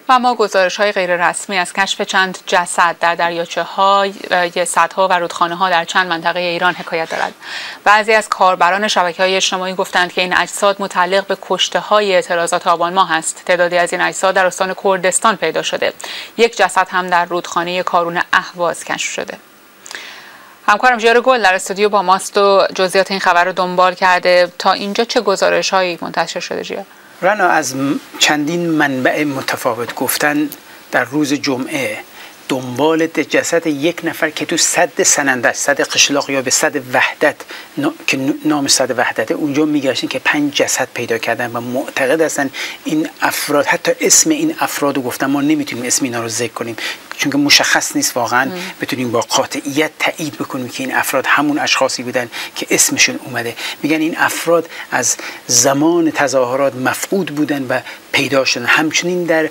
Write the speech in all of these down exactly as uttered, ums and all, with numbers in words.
و ما گزارش‌های غیررسمی از کشف چند جسد در دریاچه‌های سدها و رودخانه‌ها در چند منطقه ایران حکایت دارد. بعضی از کاربران شبکه‌های اجتماعی گفتند که این اجساد متعلق به کشته‌های اعتراضات آبان ماه است. تعدادی از این اجساد در استان کردستان پیدا شده. یک جسد هم در رودخانه کارون اهواز کشف شده. همکارم ژیار گل در استودیو با ماست و جزئیات این خبر رو دنبال کرده. تا اینجا چه گزارش‌هایی منتشر شده ژیار؟ رنا، از چندین منبع متفاوت گفتن در روز جمعه دنبال جسد یک نفر که تو سد سنندج، سد قشلاق یا به سد وحدت که نام سد وحدته، اونجا میگشتن که پنج جسد پیدا کردن و معتقد هستن این افراد، حتی اسم این افراد رو گفتن، ما نمیتونیم اسم اینا رو ذکر کنیم چون که مشخص نیست واقعا بتونیم با قاطعیت تایید بکنیم که این افراد همون اشخاصی بودن که اسمشون اومده. میگن این افراد از زمان تظاهرات مفقود بودن و پیدا شدن. همچنین در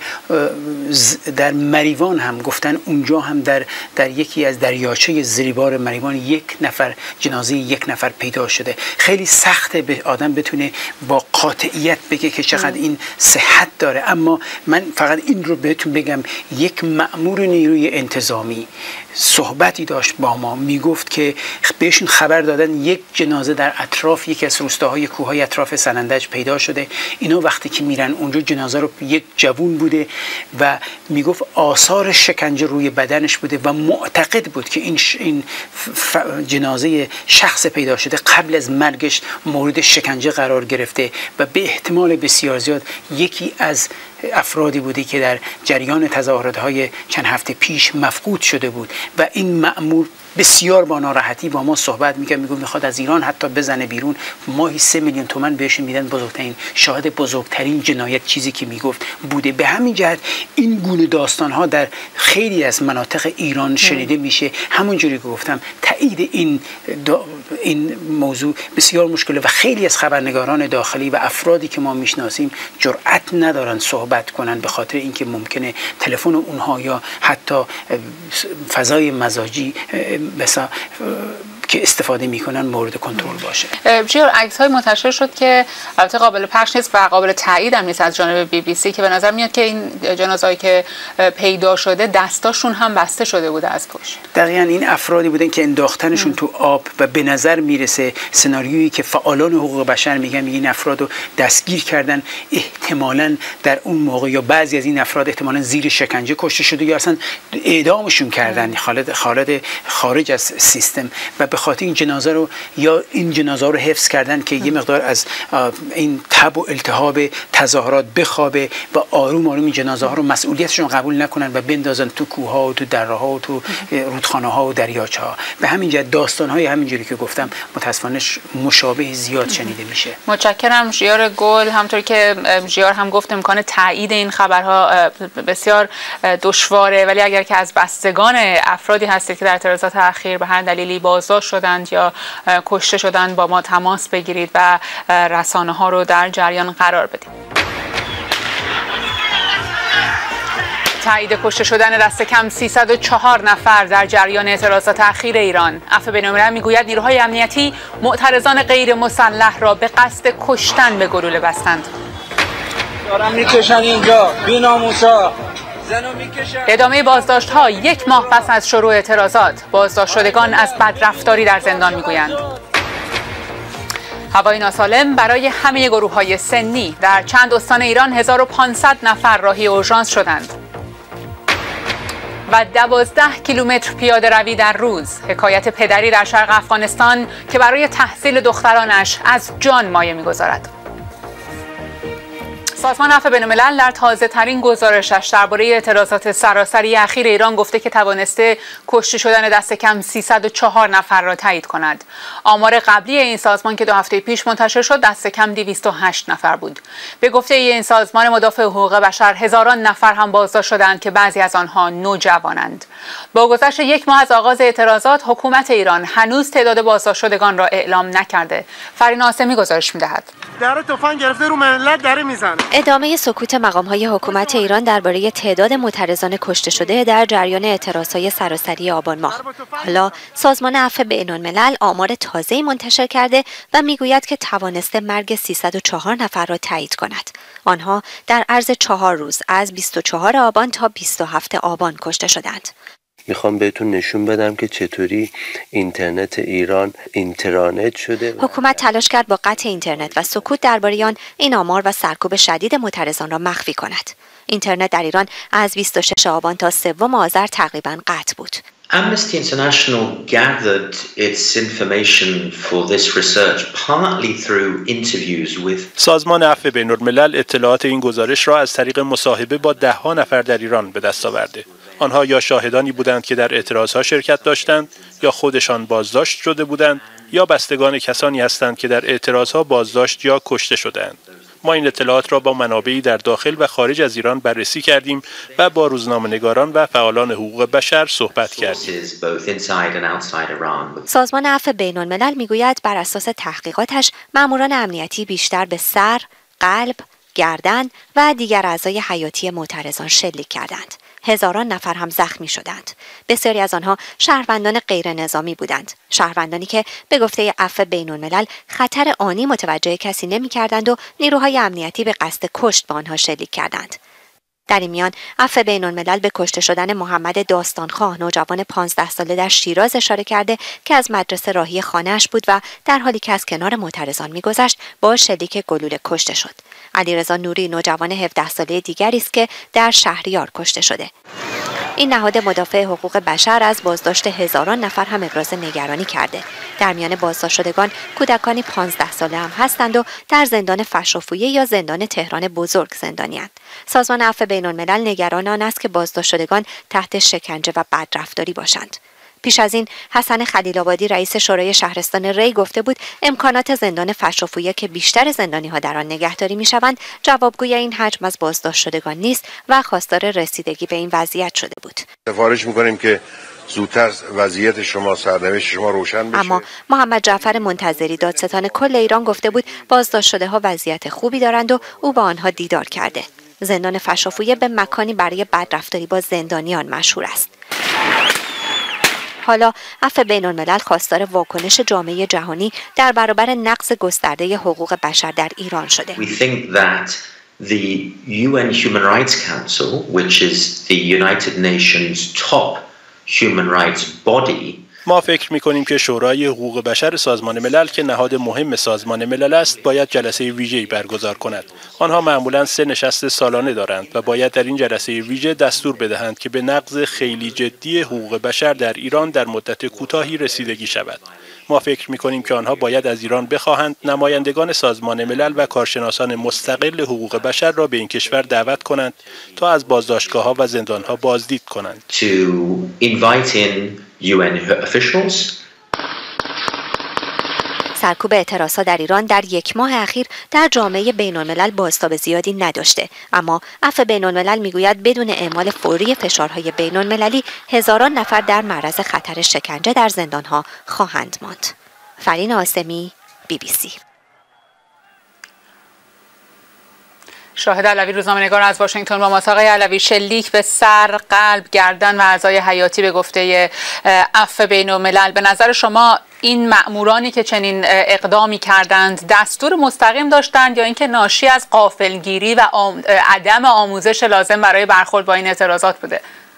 در مریوان هم گفتن اونجا هم در در یکی از دریاچه زیربار مریوان یک نفر جنازه یک نفر پیدا شده. خیلی سخته به آدم بتونه با قاطعیت بگه که چقدر این صحت داره، اما من فقط این رو بهتون بگم، یک مأمور نیروی انتظامی صحبتی داشت با ما، میگفت که بهشون خبر دادن یک جنازه در اطراف یکی از روستاهای کوههای اطراف سنندج پیدا شده. اینا وقتی که میرن اونجا جنازه رو یک جوون بوده و میگفت آثار شکنجه روی بدنش بوده و معتقد بود که این این جنازه شخص پیدا شده قبل از مرگش مورد شکنجه قرار گرفته و به احتمال بسیار زیاد یکی از افرادی بودی که در جریان تظاهرات‌های چند هفته پیش مفقود شده بود و این مأمور بسیار با ناراحتی با ما صحبت می‌کرد، میگفت میخواد از ایران حتی بزنه بیرون، ماهی سه میلیون تومان بهش میدن، بزرگترین شاهد بزرگترین جنایت چیزی که میگفت بوده. به همین جهت این گونه داستان‌ها در خیلی از مناطق ایران شنیده میشه. همونجوری که گفتم تایید این این موضوع بسیار مشکله و خیلی از خبرنگاران داخلی و افرادی که ما میشناسیم جرأت ندارن صحبت کنن به خاطر اینکه ممکنه تلفن اونها یا حتی فضای مزاجی بسا که استفاده میکنن مورد کنترل باشه. ژیار، عکس‌های منتشر شد که البته قابل پخش نیست و قابل تایید هم نیست از جانب بی بی سی که به نظر میاد که این جنازه‌ای که پیدا شده دستاشون هم بسته شده بوده از پشت. دقیقاً این افرادی بودن که انداختنشون تو آب و به نظر میرسه سناریویی که فعالان حقوق بشر میگن این افراد رو دستگیر کردن، احتمالاً در اون موقع یا بعضی از این افراد احتمالاً زیر شکنجه کشته شده یا اصلا اعدامشون کردن خالد خالد خارج از سیستم و به خاطر این جنازه رو یا این جنازه رو حفظ کردن که یه مقدار از این تب و التهاب تظاهرات بخوابه و آروم آروم این جنازه ها رو مسئولیتشون قبول نکنن و بندازن تو کوه ها و تو دره ها و تو رودخانه ها و دریاچه ها. به همین جهت داستان های همینجوری که گفتم متاسفانه مشابه زیاد شنیده میشه. متشکرم ژیار گل. همونطور که ژیار هم گفت امکان تایید این خبرها بسیار دشواره، ولی اگر که از بستگان افرادی هستید که در اعتراضات اخیر به هر دلیلی بازداشت شدند یا کشته شدند با ما تماس بگیرید و رسانه ها رو در جریان قرار بدید. تایید کشته شدن دست کم سیصد و چهار نفر در جریان اعتراضات اخیر ایران. عفو بین‌الملل میگوید نیروهای امنیتی معترضان غیر مسلح را به قصد کشتن به گلوله بستند. دارن میکشن اینجا بی‌ناموسا. ادامه بازداشت ها یک ماه پس از شروع اعتراضات. بازداشت شدگان از بدرفتاری در زندان میگویند. هوای ناسالم برای همه گروه های سنی. در چند استان ایران هزار و پانصد نفر راهی اورژانس شدند. و دوازده کیلومتر پیاده روی در روز. حکایت پدری در شرق افغانستان که برای تحصیل دخترانش از جان مایه میگذارد. سازمان عفو بین‌الملل در تازه ترین گزارشش درباره اعتراضات سراسری اخیر ایران گفته که توانسته کشته شدن دست کم سیصد و چهار نفر را تایید کند. آمار قبلی این سازمان که دو هفته پیش منتشر شد دست کم دویست و هشت نفر بود. به گفته این سازمان مدافع حقوق بشر هزاران نفر هم بازداشت شدند که بعضی از آنها نوجوانند. با گذشت یک ماه از آغاز اعتراضات حکومت ایران هنوز تعداد بازداشت شدگان را اعلام نکرده. فرین عاصمی گزارش می‌دهد. در تفنگ گرفته رو ملت داره میزنه. ادامه سکوت مقام‌های حکومت ایران درباره تعداد معترضان کشته شده در جریان اعتراضهای سراسری آبان ماه. حالا سازمان عفو بین‌الملل آمار تازه‌ای منتشر کرده و میگوید که توانسته مرگ سیصد و چهار نفر را تایید کند. آنها در عرض چهار روز از بیست و چهار آبان تا بیست و هفت آبان کشته شدند. میخوام بهتون نشون بدم که چطوری اینترنت ایران اینترنت شده. حکومت تلاش کرد با قطع اینترنت و سکوت درباره آن این آمار و سرکوب شدید معترضان را مخفی کند. اینترنت در ایران از بیست و شش آبان تا سوم آذر تقریباً قطع بود. Amnesty International gathered its information for this research partly through interviews with سازمان عفو بین‌الملل اطلاعات این گزارش را از طریق مصاحبه با ده ها نفر در ایران به دست آورده. آنها یا شاهدانی بودند که در اعتراضها شرکت داشتند یا خودشان بازداشت شده بودند یا بستگان کسانی هستند که در اعتراضها بازداشت یا کشته شدند. ما این اطلاعات را با منابعی در داخل و خارج از ایران بررسی کردیم و با روزنامه‌نگاران و فعالان حقوق بشر صحبت کردیم. سازمان عفو بین‌الملل میگوید بر اساس تحقیقاتش ماموران امنیتی بیشتر به سر، قلب، گردن و دیگر اعضای حیاتی معترضان شلیک کردند. هزاران نفر هم زخمی شدند. بسیاری از آنها شهروندان غیر نظامی بودند. شهروندانی که به گفته عفو بین‌الملل خطر آنی متوجه کسی نمی‌کردند و نیروهای امنیتی به قصد کشت به آنها شلیک کردند. در این میان عفو بین‌الملل به کشته شدن محمد داستانخواه نوجوان پانزده ساله در شیراز اشاره کرده که از مدرسه راهی خانه‌اش بود و در حالی که از کنار معترضان می‌گذشت با شلیک گلوله کشته شد. علیرضا نوری نوجوان هفده ساله دیگری است که در شهریار کشته شده. این نهاد مدافع حقوق بشر از بازداشت هزاران نفر هم ابراز نگرانی کرده. در میان بازداشت شدگان کودکانی پانزده ساله هم هستند و در زندان فشافویه یا زندان تهران بزرگ زندانی‌اند. سازمان عفو بین‌الملل نگران آن است که بازداشت شدگان تحت شکنجه و بدرفتاری باشند. پیش از این حسن خلیل‌آبادی رئیس شورای شهرستان ری گفته بود امکانات زندان فشافویه که بیشتر زندانی‌ها در آن نگهداری می‌شوند جوابگوی این حجم از بازداشت شدگان نیست و خواستار رسیدگی به این وضعیت شده بود. سفارش می‌کنیم که زودتر وضعیت شما سرنوشت شما روشن بشه. اما محمد جعفر منتظری دادستان کل ایران گفته بود بازداشت شده‌ها وضعیت خوبی دارند و او با آنها دیدار کرده. زندان فشافویه به مکانی برای بدرفتاری با زندانیان مشهور است. حالا عفو بین‌الملل خواستار واکنش جامعه جهانی در برابر نقض گسترده حقوق بشر در ایران شده. We think that the U N Human Rights Council, which is the United Nations top human rights body, ما فکر می‌کنیم که شورای حقوق بشر سازمان ملل که نهاد مهم سازمان ملل است باید جلسه ویژه‌ای برگزار کند. آنها معمولاً سه نشست سالانه دارند و باید در این جلسه ویژه دستور بدهند که به نقض خیلی جدی حقوق بشر در ایران در مدت کوتاهی رسیدگی شود. ما فکر می‌کنیم که آنها باید از ایران بخواهند نمایندگان سازمان ملل و کارشناسان مستقل حقوق بشر را به این کشور دعوت کنند تا از بازداشتگاه‌ها و زندان‌ها بازدید کنند. To invite in U N officials. سرکوب اعتراضات در ایران در یک ماه اخیر در جامعه بین‌الملل بازتاب زیادی نداشته، اما عفو بین‌الملل میگوید بدون اعمال فوری فشارهای بین‌المللی هزاران نفر در معرض خطر شکنجه در زندانها خواهند ماند. فرین آسمی، بی بی سی. شاهد علوی روزنامه‌نگار از واشنگتن با ما. آقای علوی، شلیک به سر، قلب، گردن و اعضای حیاتی به گفته عفو بین‌الملل، به نظر شما این مأمورانی که چنین اقدامی کردند دستور مستقیم داشتند یا اینکه ناشی از غافلگیری و عدم آموزش لازم برای برخورد با این اعتراضات بوده؟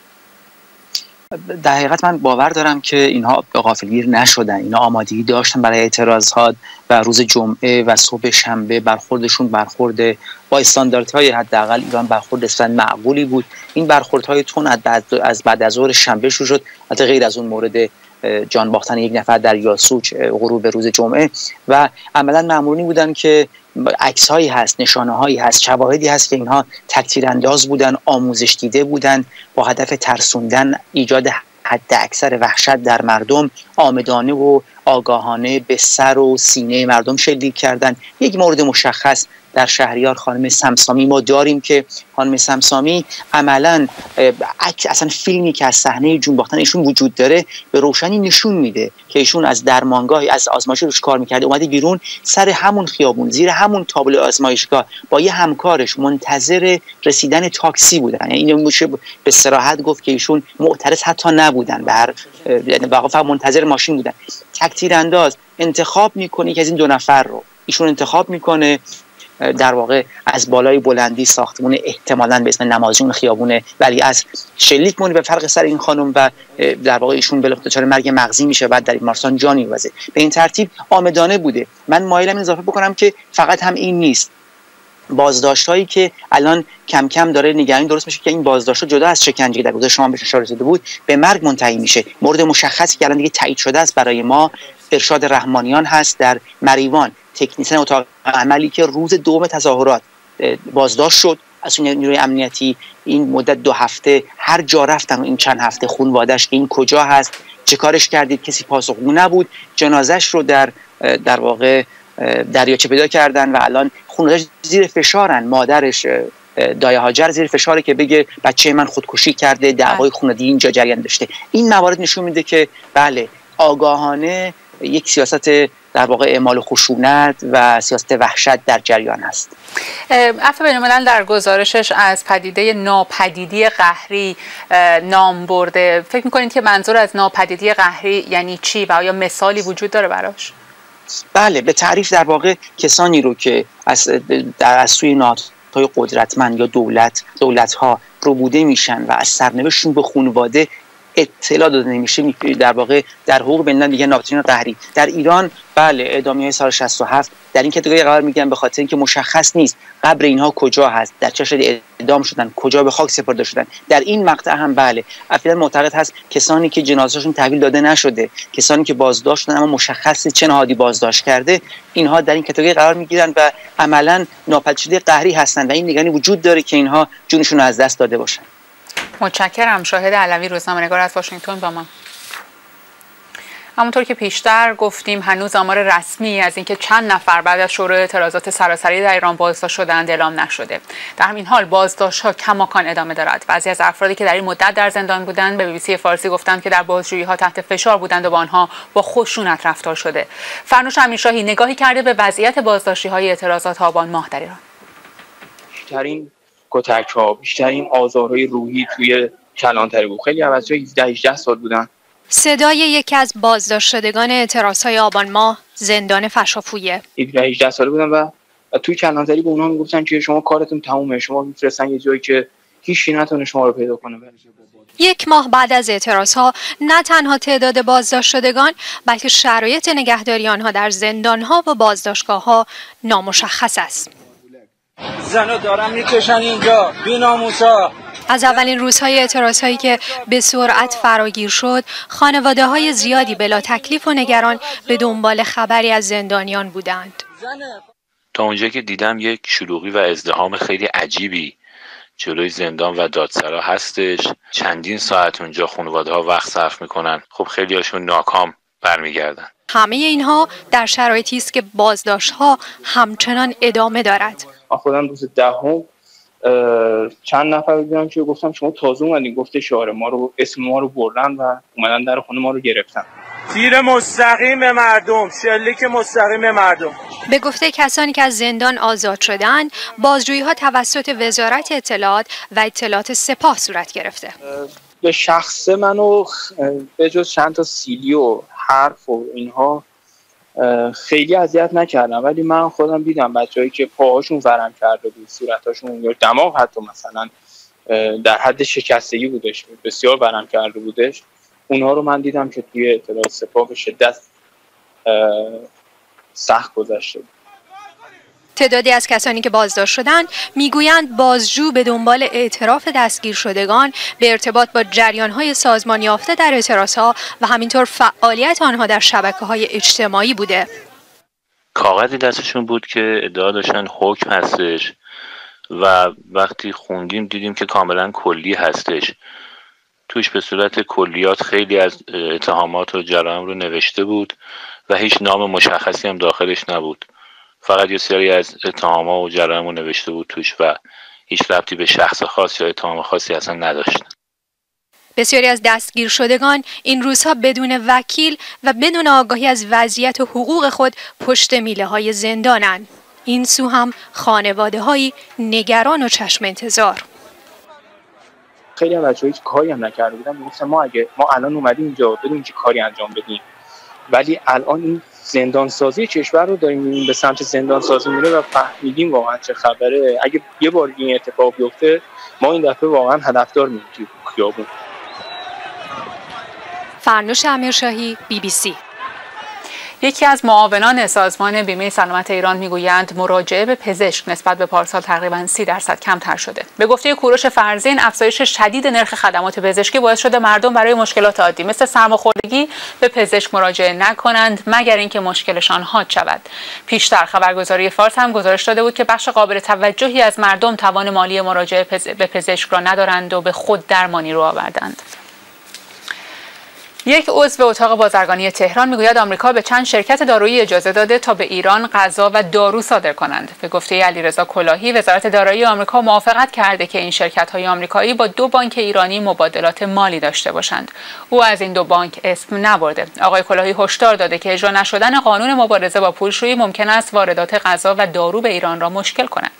در حقیقت من باور دارم که اینها غافلگیر نشدن، اینا آمادگی داشتن برای اعتراضات و روز جمعه و صبح شنبه برخوردشون برخورد با استانداردهای حداقل ایران برخورد اصلا معقولی بود. این برخوردهای تون از بعد از ظهر شنبه شروع شد، البته غیر از اون مورد جان باختن یک نفر در یاسوج غروب روز جمعه، و عملا مامورانی بودن که عکس‌هایی هست، نشانه‌هایی هست، شواهدی هست که اینها تکثیر انداز بودن، آموزش دیده بودن، با هدف ترسوندن، ایجاد حد اکثر وحشت در مردم، آمدانه و آگاهانه به سر و سینه مردم شلیک کردن. یک مورد مشخص در شهریار خانم سمسامی ما داریم که خانم سمسامی عملاً اصلا فیلمی که از صحنه جون باختن ایشون وجود داره به روشنی نشون میده که ایشون از درمانگاه از آزمایش روش کار میکرده اومده بیرون، سر همون خیابون زیر همون تابلو آزمایشگاه با یه همکارش منتظر رسیدن تاکسی بودن. یعنی اینو میشه به صراحت گفت که ایشون معترض حتی نبودن، به هر یعنی واقعا منتظر ماشین بودن. تک تیرانداز انتخاب میکنه که از این دو نفر رو ایشون انتخاب میکنه، در واقع از بالای بلندی ساختمون احتمالاً به اسم نمازجون خیابون ولیعصر شلیک می‌کنه به فرق سر این خانم و در واقع ایشون به دچار مرگ مغزی میشه، بعد در بیمارستان جان می‌وزه. به این ترتیب آمدانه بوده. من مایلم اضافه بکنم که فقط هم این نیست، بازداشت‌هایی که الان کم کم داره نگرانی درست میشه که این بازداشت‌ها جدا از شکنجه در گذشته شما بهش اشاره شده بود به مرگ منتهی میشه. مورد مشخصی که الان دیگه تایید شده است برای ما ارشاد رحمانیان هست در مریوان، تکنیسیان اتاق عملی که روز دوم تظاهرات بازداشت شد از نیروی امنیتی. این مدت دو هفته هر جا رفتن این چند هفته خانواده‌اش که این کجا هست، چه کارش کردید، کسی پاسخگو نبود. جنازش رو در در واقع دریاچه پیدا کردن و الان خانواده‌اش زیر فشارن. مادرش دایه هاجر زیر فشاره که بگه بچه من خودکشی کرده، دعوای خانوادگی اینجا جریان داشته. این موارد نشون میده که بله آگاهانه یک سیاست در واقع اعمال خشونت و سیاست وحشت در جریان است. عفو بین‌الملل در گزارشش از پدیده ناپدیدی قهری نام برده. فکر می‌کنید که منظور از ناپدیدی قهری یعنی چی و آیا مثالی وجود داره براش؟ بله، به تعریف در واقع کسانی رو که از در از سوی نهادهای قدرتمند یا دولت دولت‌ها ربوده میشن و از سرنوشتشون به خانواده اطلاع داده نمیشه، در واقع در حقوق بین‌الملل میگن ناپدیدی قهری. در ایران بله اعدامیه‌های سال شصت و هفت در این کاتگوری قرار میگیرن به خاطر اینکه مشخص نیست قبر اینها کجا هست، در چه شکلی اعدام شدن، کجا به خاک سپرده شدن. در این مقطع هم بله افیلن معتقد هست کسانی که جنازه‌شون تحویل داده نشده، کسانی که بازداشت شدن اما مشخص چه نهادی بازداشت کرده، اینها در این کاتگوری قرار میگیرن و عملاً ناپدید قهری هستند و این نگرانی وجود داره که اینها جونشون رو از دست داده باشن. متشکرم. شاهد علوی، روزنامه‌نگار از واشنگتن با ما. همونطور که پیشتر گفتیم هنوز آمار رسمی از اینکه چند نفر بعد از شروع اعتراضات سراسری در ایران بازداشت شدند اعلام نشده. در همین حال بازداشت‌ها کماکان ادامه دارد. بعضی از افرادی که در این مدت در زندان بودند به بی بی سی فارسی گفتند که در بازجویی‌ها تحت فشار بودند و با آنها با خشونت رفتار شده. فرنوش امیرشاهی نگاهی کرده به وضعیت بازداشتی‌های اعتراضات آبان ماه در ایران. بیشترین کتک‌ها، بیشترین آزارهای روحی توی کلانتری بود. خیلی از بچه‌ها هفده هجده سال بودن. صدای یکی از بازداشت شدگان اعتراضهای آبان ماه زندان فشافویه. هفده هجده ساله بودن و توی کلانتری به اونها میگفتن که شما کارتون تمومه، شما میفرستن یه جایی که هیچ کی نتونه شما رو پیدا کنه. یک ماه بعد از اعتراضها نه تنها تعداد بازداشت شدگان بلکه شرایط نگهداری آنها در زندانها و بازداشتگاه‌ها نامشخص است. زنو دارن میکشن اینجا بی‌ناموسا. از اولین روزهای اعتراضهایی که به سرعت فراگیر شد، خانواده‌های زیادی بلا تکلیف و نگران به دنبال خبری از زندانیان بودند. تا اونجا که دیدم یک شلوغی و ازدحام خیلی عجیبی جلوی زندان و دادسرا هستش. چندین ساعت اونجا خانواده‌ها وقت صرف میکنن. خب خیلی هاشون ناکام برمیگردن. همه اینها در شرایطی است که بازداشت‌ها همچنان ادامه دارد. خودم روز دهم چند نفر دیدم که گفتم شما تازه اومدین، گفته شعار ما رو اسم ما رو بردن و اومدن در خونه ما رو گرفتن. تیر مستقیم به مردم، شلیک مستقیم به مردم. به گفته کسانی که از زندان آزاد شدند، بازجویی‌ها توسط وزارت اطلاعات و اطلاعات سپاه صورت گرفته. به شخص منو به جز چند تا سیلی و حرف و اینها خیلی اذیت نکردم، ولی من خودم دیدم بچه‌هایی که پاهاشون ورم کرده بود، صورتاشون یا دماغ حتی مثلا در حد شکستگی بودش، بسیار ورم کرده بودش، اونها رو من دیدم که توی اطلاعات سپاه به شدت سخت گذشته بود. تعدادی از کسانی که بازداشت شدند میگویند بازجو به دنبال اعتراف دستگیر شدگان به ارتباط با جریان‌های سازمان یافته در اعتراضها و همینطور فعالیت آنها در شبکه‌های اجتماعی بوده. کاغذی دستشون بود که ادعا داشتن حکم هستش و وقتی خوندیم دیدیم که کاملا کلی هستش. توش به صورت کلیات خیلی از اتهامات و جرائم رو نوشته بود و هیچ نام مشخصی هم داخلش نبود. فقط یه سری از اتهام‌ها و جرایم نوشته بود توش و هیچ ربطی به شخص خاص یا اتهام خاصی اصلا نداشت. بسیاری از دستگیر شدگان این روزها بدون وکیل و بدون آگاهی از وضعیت و حقوق خود پشت میله های زندانند. این سو هم خانواده هایی نگران و چشم انتظار. خیلی هم بچه‌ها هیچ کاری هم نکرده بودن، میگفتن ما اگه ما الان اومدیم اینجا بدون که کاری انجام بدیم، ولی الان این زندان سازی کشور رو داریم می‌بینیم به سمت زندان سازی میره و فهمیدیم واقعا چه خبره. اگه یه بار این اتفاق بیفته ما این دفعه واقعا هدفدار می‌شیم تو خیابون. فرنوش امیرشاهی، بی بی سی. یکی از معاونان سازمان بیمه سلامت ایران میگویند مراجعه به پزشک نسبت به پارسال تقریباً سی درصد کمتر شده. به گفته کوروش فرزین، افزایش شدید نرخ خدمات پزشکی باعث شده مردم برای مشکلات عادی مثل سرماخوردگی به پزشک مراجعه نکنند مگر اینکه مشکلشان حاد شود. پیشتر خبرگزاری فارس هم گزارش داده بود که بخش قابل توجهی از مردم توان مالی مراجعه به پزشک را ندارند و به خود درمانی رو آوردند. یک عضو اتاق بازرگانی تهران میگوید آمریکا به چند شرکت دارویی اجازه داده تا به ایران غذا و دارو صادر کنند. به گفته علیرضا کلاهی، وزارت دارایی آمریکا موافقت کرده که این شرکت‌های آمریکایی با دو بانک ایرانی مبادلات مالی داشته باشند. او از این دو بانک اسم نبرده. آقای کلاهی هشدار داده که اجرا نشدن قانون مبارزه با پولشویی ممکن است واردات غذا و دارو به ایران را مشکل کند.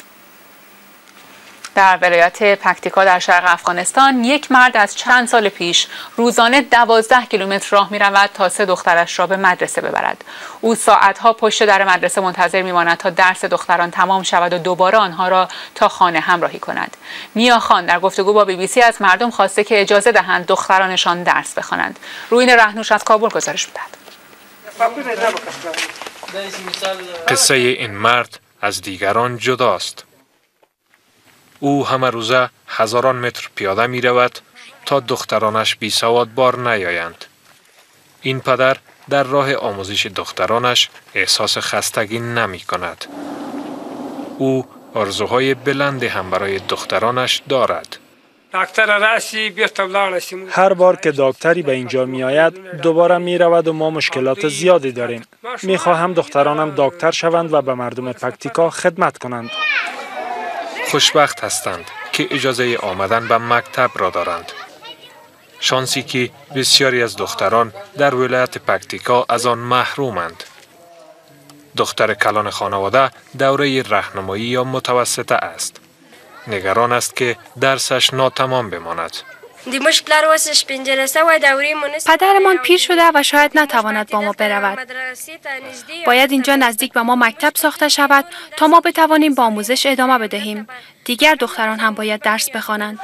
در ولایت پکتیکا در شرق افغانستان یک مرد از چند سال پیش روزانه دوازده کیلومتر راه می رود تا سه دخترش را به مدرسه ببرد. او ساعتها پشت در مدرسه منتظر می ماند تا درس دختران تمام شود و دوباره آنها را تا خانه همراهی کند. میا خان در گفتگو با بی بی سی از مردم خواسته که اجازه دهند دخترانشان درس بخوانند. روین رهنوش از کابل گزارش می‌دهد. قصه این مرد از دیگران جداست. او همه روزه هزاران متر پیاده می رود تا دخترانش بی سواد بار نیایند. این پدر در راه آموزش دخترانش احساس خستگی نمی کند. او آرزوهای بلندی هم برای دخترانش دارد. هر بار که دکتری به اینجا می آید دوباره می رود و ما مشکلات زیادی داریم. می خواهم دخترانم دکتر شوند و به مردم پکتیکا خدمت کنند. خوشبخت هستند که اجازه آمدن به مکتب را دارند. شانسی که بسیاری از دختران در ولایت پکتیکا از آن محرومند. دختر کلان خانواده دوره راهنمایی یا متوسطه است. نگران است که درسش ناتمام بماند. پدرمان پیر شده و شاید نتواند با ما برود. باید اینجا نزدیک به ما مکتب ساخته شود تا ما بتوانیم با آموزش ادامه بدهیم. دیگر دختران هم باید درس بخوانند.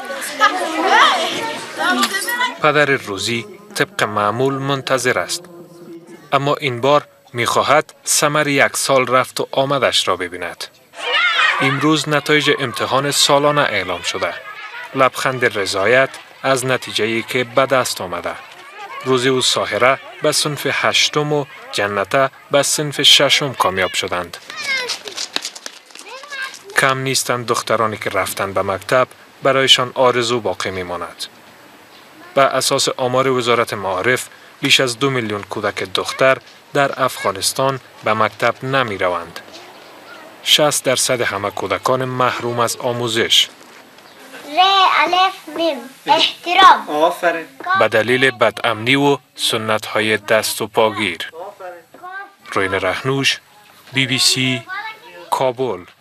پدر روزی طبق معمول منتظر است. اما این بار می‌خواهد ثمر یک سال رفت و آمدش را ببیند. امروز نتایج امتحان سالانه اعلام شده. لبخند رضایت از نتیجه‌ای که به دست آمده. روزی و ساحره به صنف هشتم و جنته به صنف ششم کامیاب شدند. کم نیستند دخترانی که رفتند به مکتب برایشان آرزو باقی میماند. به اساس آمار وزارت معارف بیش از دو میلیون کودک دختر در افغانستان به مکتب نمی روند. شصت درصد همه کودکان محروم از آموزش ر الف میم احترام آفرین به دلیل بدامنی و سنت های دست و پاگیر. روین رهنوش، بی بی سی، کابل.